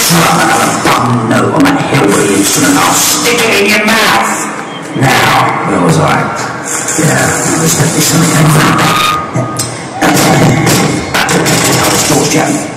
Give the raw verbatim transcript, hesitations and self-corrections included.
Drum another bum note on that hillbilly instrument, I'll stick it in your mouth. Now, where was I? Yeah, there's definitely something going on. I was George Jones.